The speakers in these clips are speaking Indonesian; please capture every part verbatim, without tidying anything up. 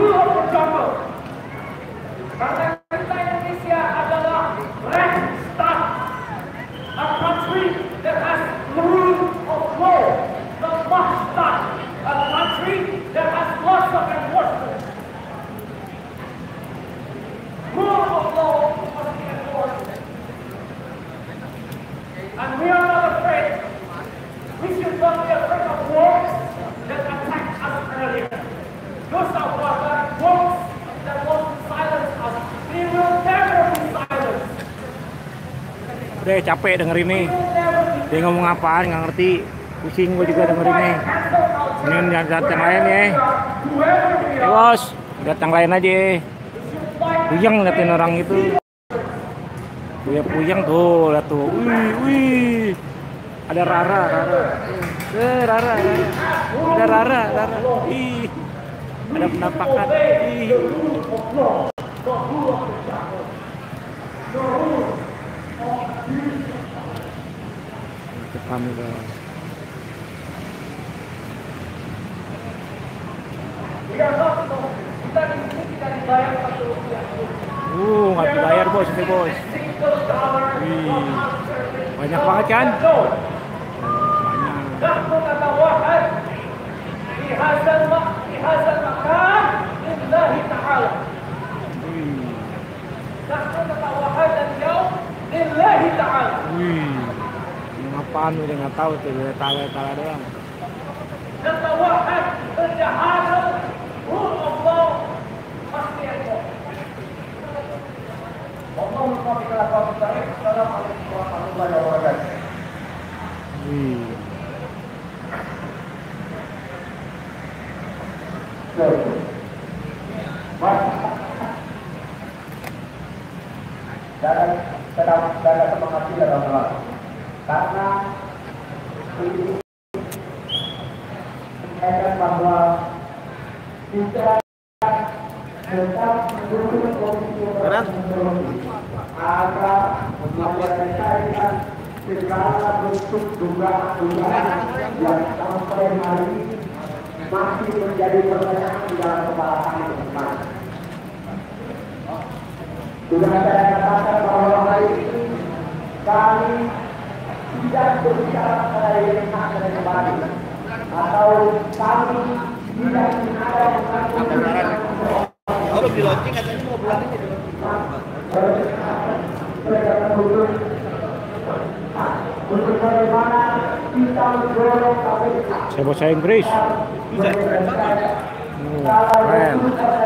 rule of the jungle. Karena kita Indonesia adalah red state, a country that has rule of law, the Mahstat, a country that has lots of enforcement. Rule of law must be enforced. And we are not afraid. We should not be afraid of wars that attack us earlier. Those are wars that want to silence us. We will never be silenced. Udah capek denger ini. Dia ngomong apaan nggak ngerti. Pusing gue juga denger ini. Ini datang yang lain ya. Ya bos, datang lain aja. Puyeng liatin orang itu. Gue puyeng tuh, lihat tuh. Wih, wih. Ada Rara, Rara. Eh, Rara, Rara. Ada Rara, Rara. Ih. Ada penampakan. Ih. Itu kamera. Kita di sini tidak dibayar satu rupiah. Uh, nggak dibayar bos, ini bos. Wih, banyak banget kan? Wih, ini apaan udah nggak tahu tuh, udah tawa-tawa doang. Assalamualaikum warahmatullahi wabarakatuh. Wih. Dan sedang ada semangat dalam hal karena ini menunjukkan bahwa kita tetap mendukung posisi agar menyelesaikan segala bentuk dugaan-dugaan yang sampai hari ini masih menjadi pertanyaan di dalam kepala kami teman-teman. Sudah saya katakan bahwa hari ini kami tidak berbicara pada yang hak dan kembali, atau kami tidak ada mengaku. Kalau di launching katanya mau bulan ini di untuk bagaimana kita mendorong K P K. Saya bahasa Inggris. bisa. Keren.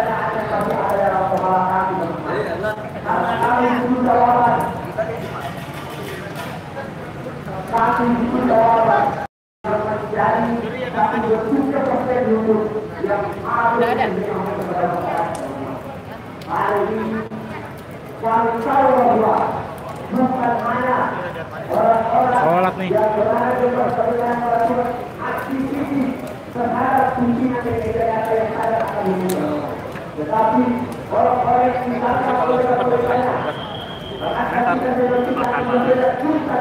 Kami butuh jawaban yang menjadi satu tiga persen dulu yang harus dilakukan. Hari ini kami tahu bahwa bukan hanya Sholat nih. yang berada di persoalan melakukan aktivitas terhadap pimpinan D P R yang ada akan dibunuh, tetapi orang-orang yang misalnya oleh-olehnya akan kita berpikir berbeda juga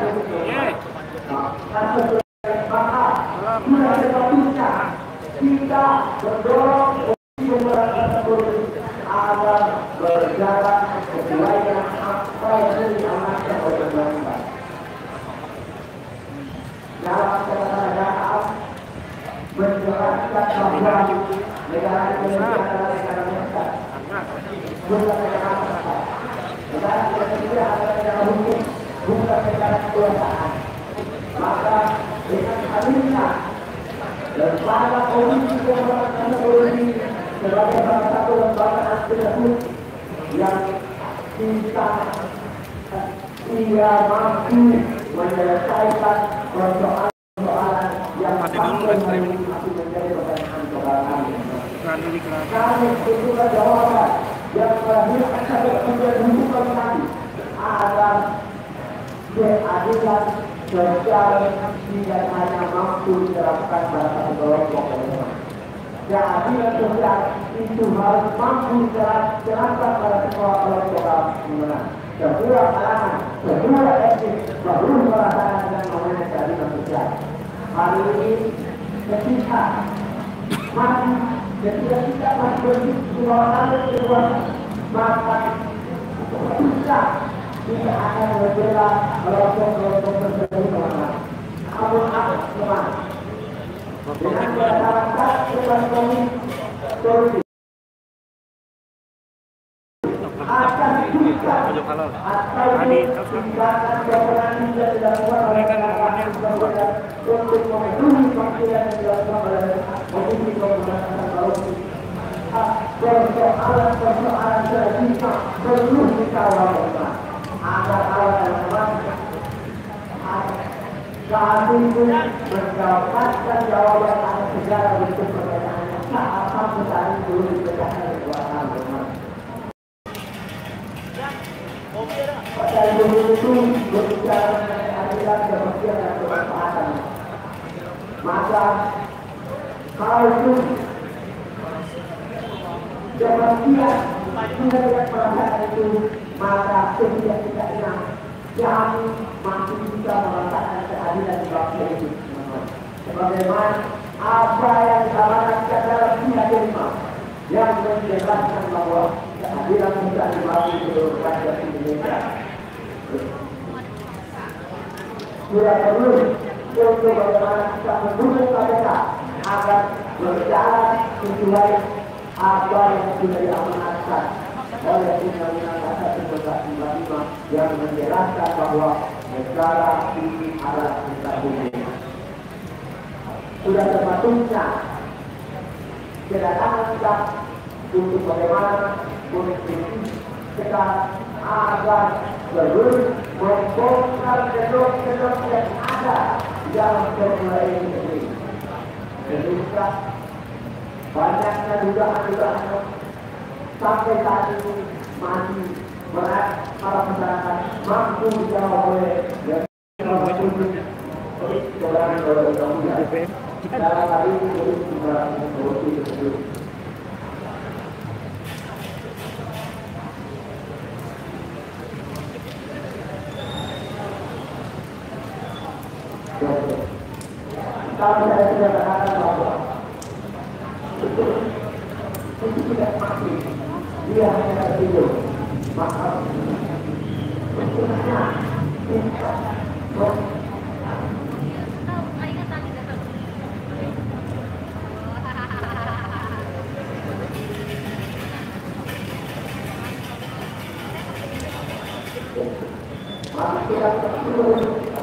maka sudah sepatutnya kita mendorong pemerintahan tersebut agar berjalan sesuai dengan apa yang diamankan oleh pemerintah. Dalam keadaan menjelaskan bahwa negara Indonesia adalah negara besar, bukan negara besar. Negara Indonesia adalah negara hukum, bukan negara kekuasaan. Maka dengan hadirnya lembaga polisi pemberantasan korupsi sebagai salah satu lembaga tersebut yang bisa tidak mampu menyelesaikan persoalan-persoalan yang sampai hari ini masih menjadi pertanyaan kami. Kami butuhkan jawaban yang melahirkan satu kebutuhan kami agar keadilan sosial tidak hanya mampu diterapkan pada satu kelompok orang. Keadilan sosial itu harus mampu diterapkan pada semua kelompok orang. Semua kalangan, semua etnis perlu merasakan dengan namanya keadilan sosial. Hari ini ketika masih Ketika kita masih berjualan keluar maka kita tidak akan berbela kelompok-kelompok tertentu. Namun aku teman dengan masyarakat ekonomi solusi akan bisa atau tindakan berani yang dilakukan oleh masyarakat untuk memenuhi panggilan yang dilakukan oleh Komisi Pemberantasan Korupsi. Persoalan-persoalan terbuka perlu dikawal agar awal-awal kami pun mendapatkan jawaban atas segala bentuk pertanyaan saat sampai saat ini belum dipecahkan dua kali. Pada ilmu itu berbicara mengenai keadilan, kebencian dan kemanfaatan. Maka kalau itu kebencian tidak ada perasaan itu, maka setidak-tidaknya kami masih bisa merasakan keadilan di bangsa ini. Sebagaimana apa yang disampaikan dalam pihak kelima yang menjelaskan bahwa keadilan bisa dibagi seluruh rakyat Indonesia. Sudah perlu untuk bagaimana kita mendukung K P K agar berjalan sesuai apa yang sudah diamanatkan oleh Undang-Undang Dasar seribu sembilan ratus empat puluh lima yang menjelaskan bahwa negara ini adalah negara hukum. Sudah termasuknya kedatangan kita untuk bagaimana menginstruksi kita agar terus membongkar kedok-kedok yang ada dalam formula ini sendiri. Sehingga banyaknya dugaan-dugaan sampai saat ini masih berat para masyarakat mampu dijawab oleh yang kebenaran oleh undang-undang. Dalam hal ini belum juga korupsi tersebut. Kalau saya sudah katakan bahwa itu tidak mati, dia hanya tertidur. Maka sebenarnya kita maka kita tertidur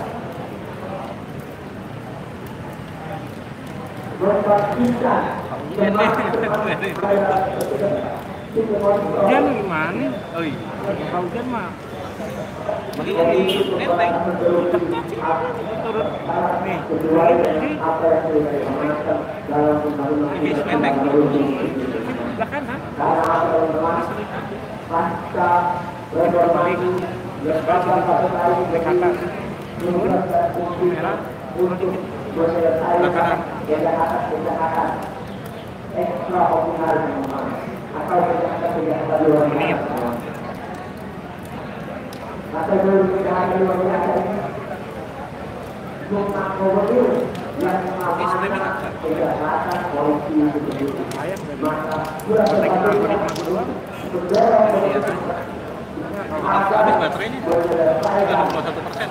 membagikan hujan gimana? Oh iya, kalau hujan mah Bagi di Menteng. turun nih. Ini Menteng. Belakang kan? pasca reformasi Dekatan. Turun, merah, untuk menyelesaikan kejahatan-kejahatan ekstraordinari atau kejahatan-kejahatan luar biasa. Maka dari kejahatan luar biasa ini mengakomodir yang mengamankan kejahatan korupsi tersebut. Maka sudah sepatutnya mendorong Habis baterainya sudah enam puluh satu persen.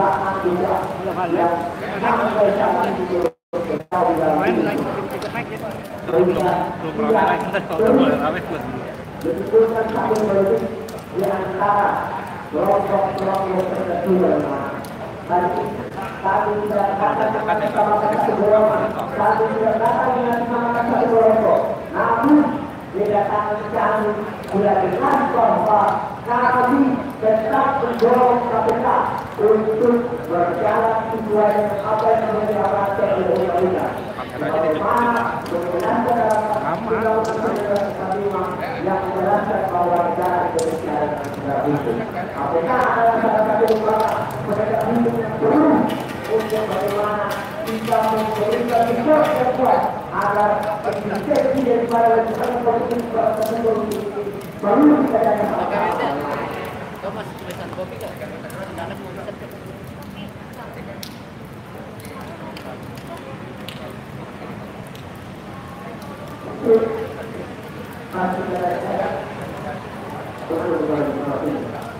Main naik, ikut naik ya. Belum belum ramai naik, kalau boleh ramai buat. Betulkan satu politik di antara kelompok-kelompok tertentu dan tadi tadi tidak kata dengan satu kelompok, tadi tidak kata dengan satu kelompok. Namun kedatangan kami sudah jelas bahwa kami tetap mendorong K P K untuk berjalan sesuai dengan apa yang menjadi amanat oleh undang-undang. Bagaimana menjelaskan dalam undang-undang yang menjelaskan bahwa negara Indonesia adalah negara hukum. K P K adalah salah satu lembaga penegak hukum yang perlu untuk bagaimana kita memberikan support yang kuat agar eksistensi daripada legislasi politik tersebut perlu kita jaga. Thomas tulisan kopi kan? Thank you. masih ada betul-betul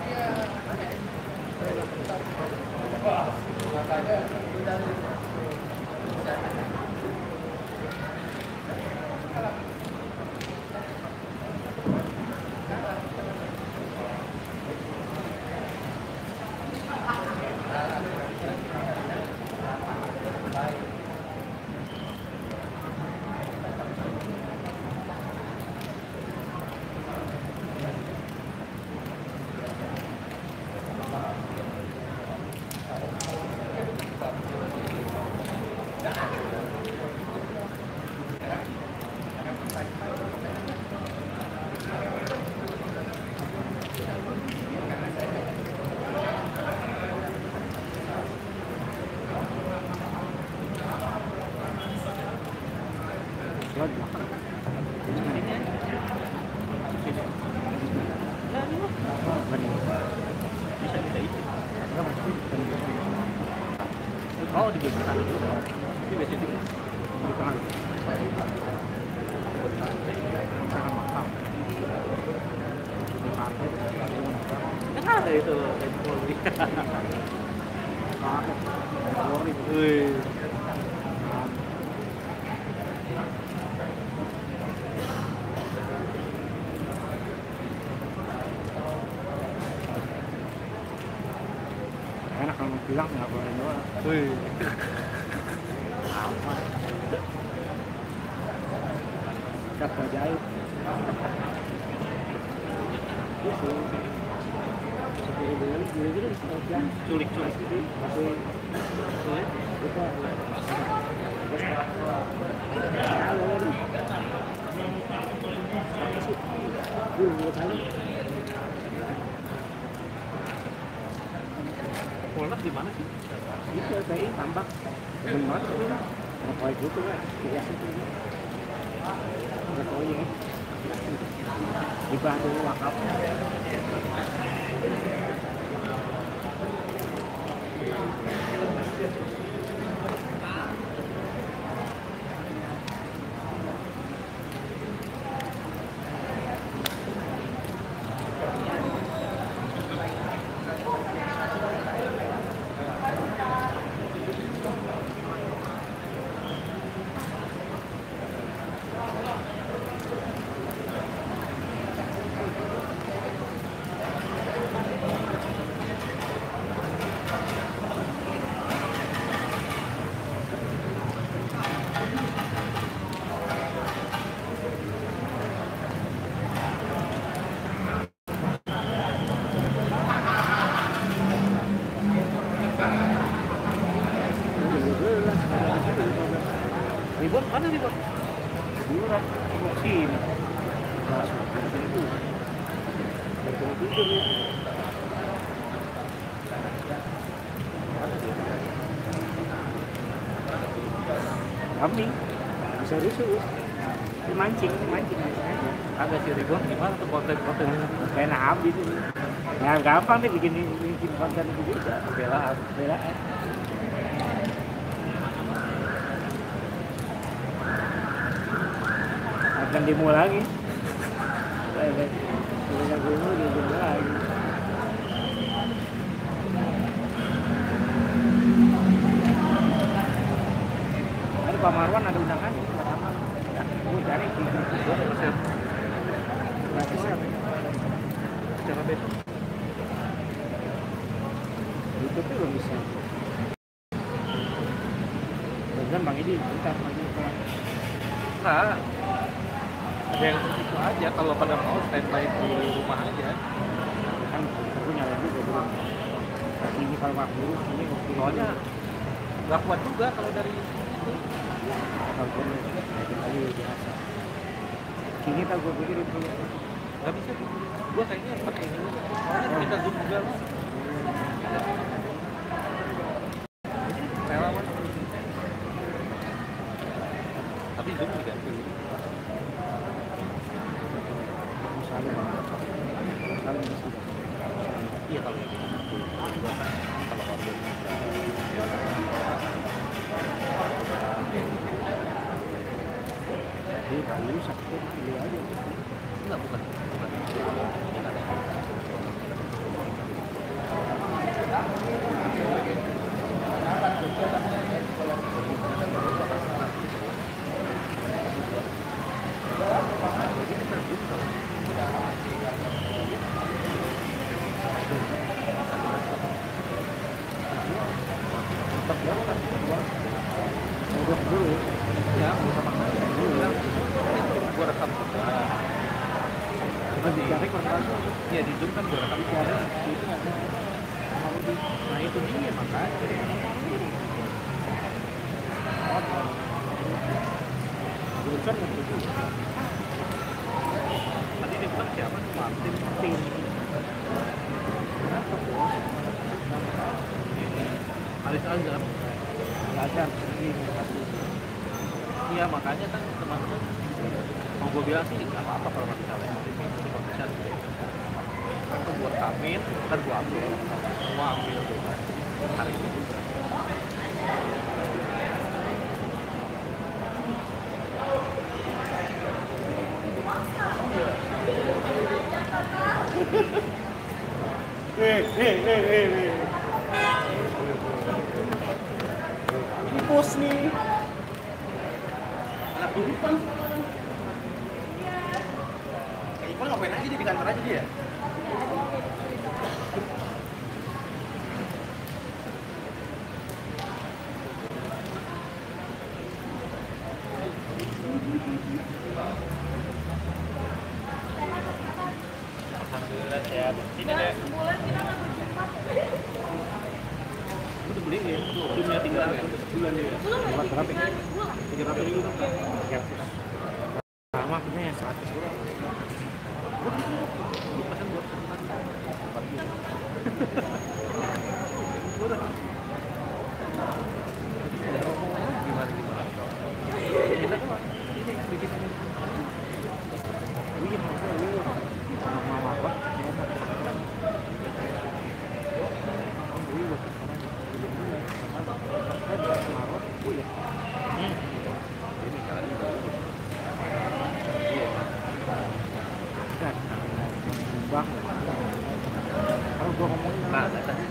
Oh, di belakang itu. Ini biasa di belakang. Kan ada itu Polri. Polri. Wih. Enak kalau bilang nggak boleh doang. Wih. Kata jahit. Culik culik. Polres di mana sih? Itu dari tambak. Benar itu. Apa itu tuh kan? Biasa itu. Enggak tahu ya. Di Batu Wakaf. Ribon mana ribon? Bulan musim. Itu. Betul-betul. Kami bisa rusuh. Mancing, mancing aja. Ada si ribon gimana tuh konten-kontennya? Kayak nabi itu. Ya gampang deh bikin bikin konten itu juga. Belaan. Belaan. Akan demo lagi. Sudah demo demo lagi. Ada Pak Marwan ada undangan pertama. Ya, gue cari di Gua mau share. nggak bisa. Secara besok. Itu tuh belum bisa. Dan Bang Edi kita panggil ke Nah, ada yang itu aja kalau pada mau standby di rumah aja. kan aku nyalain juga belum. Ini kalau Pak Guru ini oke. Soalnya nggak kuat juga kalau dari itu. Kalau boleh kita kali biasa. Sini tak gue pikir itu. Nggak bisa. Gua kayaknya pakai ini aja. Soalnya kita zoom juga. Relawan. Tapi zoom juga. Misalnya, misalnya di sini. Iya kalau gitu. Kalau audio. Jadi kalau sakit pilih aja. dia makan dua Udah dulu. ya nggak usah makan dulu bilang gue rekam juga Kan dicari kontak. ya di Zoom kan gue rekam juga itu nggak ada. Nah itu dia makanya Jurusan itu juga. tadi dia bilang siapa Martin Tim. Haris Azhar Belajar. iya makanya kan teman-teman mau gue bilang sih nggak apa-apa kalau nggak bisa live streaming cuma bisa aku buat kamin ntar gue ambil semua ambil tuh hari ini juga Eh, eh, eh, eh, eh. Di pos nih. anak Ipan Ipan ngapain aja dia di kantor aja dia alhamdulillah sehat ini deh lu udah beliin dunia tiga ratus bulan dia Buat berapa? tiga ratus ribu Tiga ratus. Sama punya seratus. pesan buat empat juta gimana gimana enak kok ini sedikit Wih, wih. Mama apa? ini kan Bang. Kalau gua ngomongin nah tadi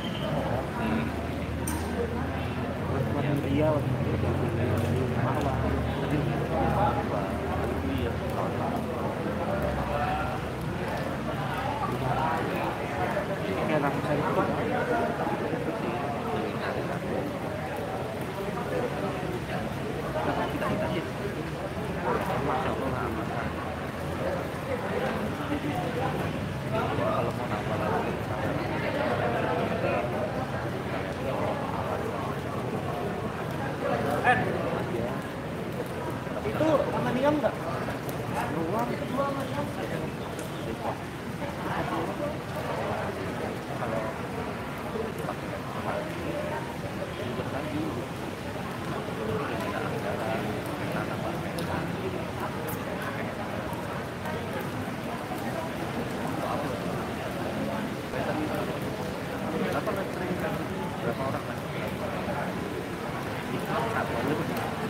buat dia, Marwah. tadi apa iya Kayak langsung saya itu. kita kita sih masya Allah kalau mau nambah lagi Eh, itu sama Niam nggak? Luar. berapa orang kan? Satu aja tuh.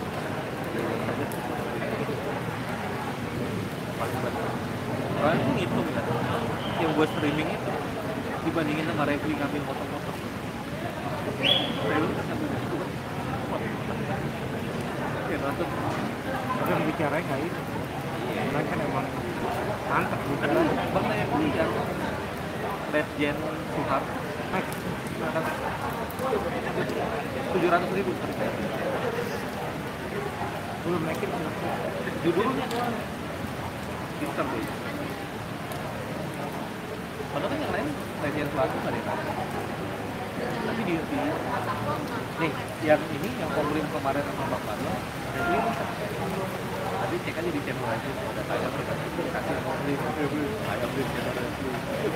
Soalnya itu ngitung kan, yang gue streaming itu dibandingin sama Refli ngambil foto-foto. Refli kan ngambil dari situ kan. Ya nonton. Tapi yang bicara kayak itu. Mereka kan emang mantap Kan bicara. bang saya beli yang Legend Suhar tujuh ratus ribu Belum naikin. judulnya doang Twitter boy padahal kan yang lain Legend Suhar tuh nggak ada yang tahu. Tapi di, di nih yang ini yang komplain kemarin sama Bang Mario Refli tadi cek aja di channel aja ada tanya mereka kasih komplain Refli ada beli channel Refli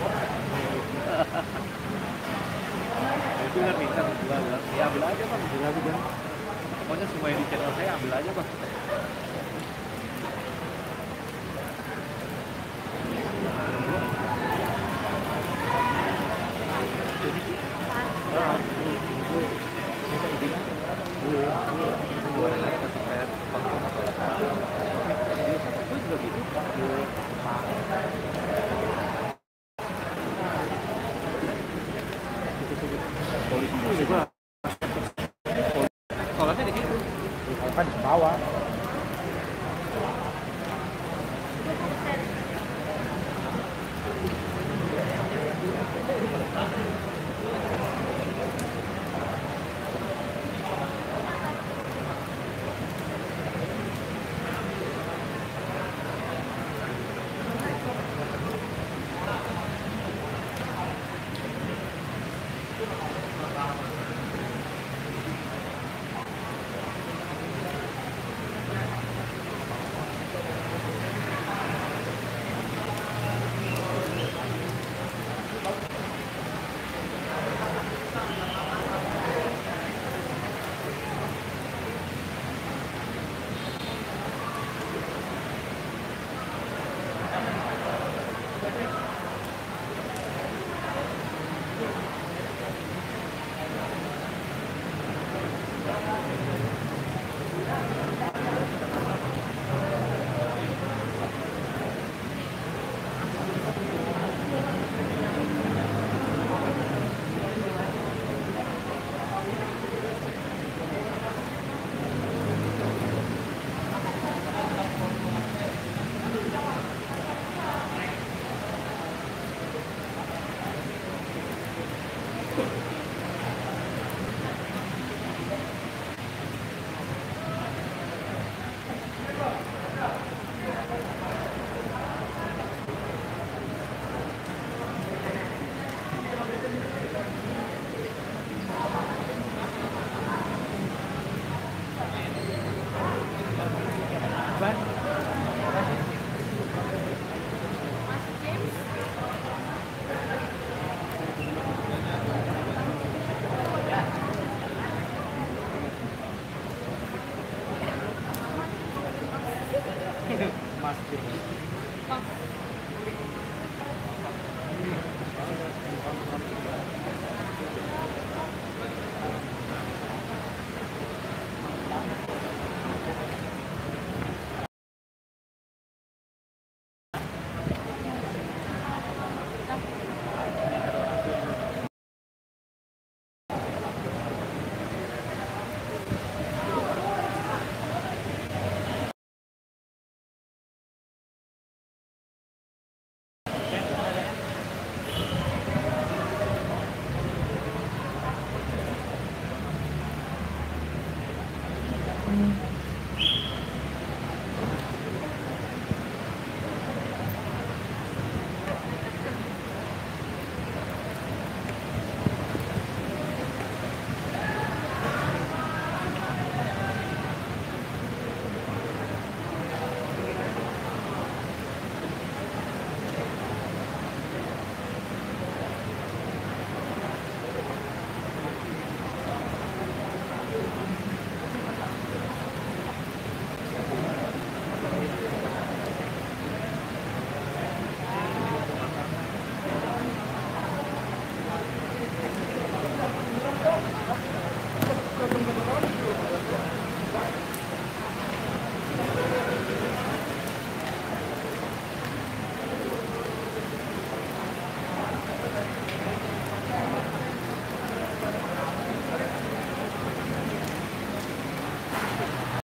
itu kan minta jual bilang ya ambil aja bang Gila tuh, Bang. pokoknya semua yang di channel saya ambil aja bang